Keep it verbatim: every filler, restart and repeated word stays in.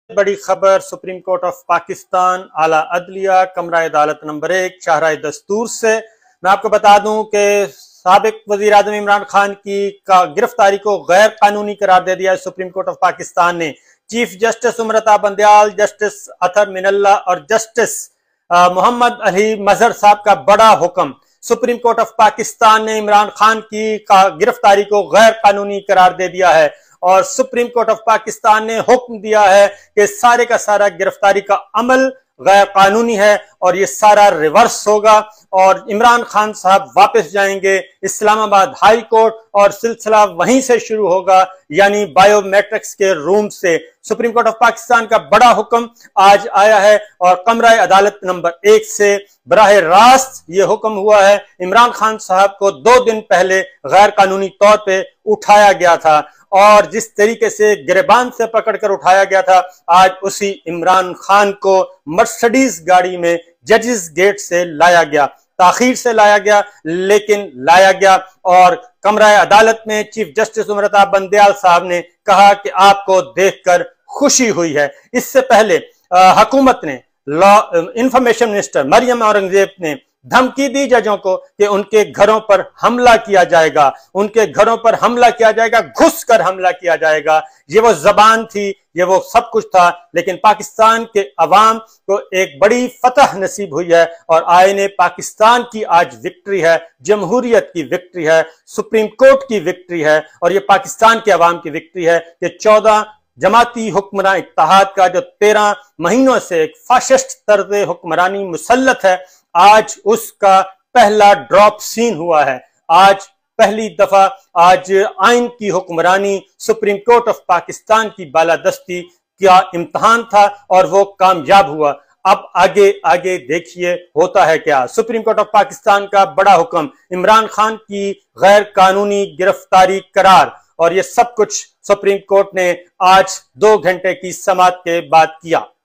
बड़ी खबर supreme court of Pakistan आला अदलिया कमरा अदालत नंबर एक शाहराह दस्तूर से। मैं आपको बता दूं कि साबिक वजीर आजम इमरान खान की का गिरफ्तारी को गैर कानूनी करार दे दिया है सुप्रीम कोर्ट ऑफ पाकिस्तान ने। Chief justice Umar Ata Bandial, justice Athar Minallah और जस्टिस मोहम्मद अली मजहर साहब का बड़ा हुक्म। सुप्रीम कोर्ट ऑफ पाकिस्तान ने इमरान खान की का गिरफ्तारी को गैर कानूनी करार दे दिया है और सुप्रीम कोर्ट ऑफ पाकिस्तान ने हुक्म दिया है कि सारे का सारा गिरफ्तारी का अमल गैर कानूनी है और ये सारा रिवर्स होगा और इमरान खान साहब वापस जाएंगे इस्लामाबाद हाई कोर्ट और सिलसिला वहीं से शुरू होगा, यानी बायोमेट्रिक्स के रूम से। सुप्रीम कोर्ट ऑफ पाकिस्तान का बड़ा हुक्म आज आया है और कमरा अदालत नंबर एक से बराह रास्त ये हुक्म हुआ है। इमरान खान साहब को दो दिन पहले गैर कानूनी तौर पे उठाया गया था और जिस तरीके से गिरबान से पकड़कर उठाया गया था, आज उसी इमरान खान को मर्सिडीज गाड़ी में जजेस गेट से लाया गया। ताखीर से लाया गया लेकिन लाया गया और कमरा अदालत में चीफ जस्टिस उमरता बंदयाल साहब ने कहा कि आपको देखकर खुशी हुई है। इससे पहले हुकूमत ने law information minister Maryam Aurangzeb ने धमकी दी जजों को कि उनके घरों पर हमला किया जाएगा, उनके घरों पर हमला किया जाएगा, घुस कर हमला किया जाएगा। ये वो जबान थी, ये वो सब कुछ था, लेकिन पाकिस्तान के अवाम को एक बड़ी फतह नसीब हुई है और आईने पाकिस्तान की आज विक्ट्री है, जमहूरियत की विक्ट्री है, सुप्रीम कोर्ट की विक्ट्री है और ये पाकिस्तान के अवाम की विक्ट्री है कि चौदह जमाती हुक्मरान इत्तेहाद का जो तेरह महीनों से एक फाशिस्ट तर्ज हुक्मरानी मुसल्लत है, आज उसका पहला ड्रॉप सीन हुआ है। आज पहली दफा आज आइन की हुक्मरानी सुप्रीम कोर्ट ऑफ पाकिस्तान की बालादस्ती का इम्तहान था और वो कामयाब हुआ। अब आगे आगे देखिए होता है क्या। सुप्रीम कोर्ट ऑफ पाकिस्तान का बड़ा हुक्म, इमरान खान की गैर कानूनी गिरफ्तारी करार और ये सब कुछ सुप्रीम कोर्ट ने आज दो घंटे की समाअत के बाद किया।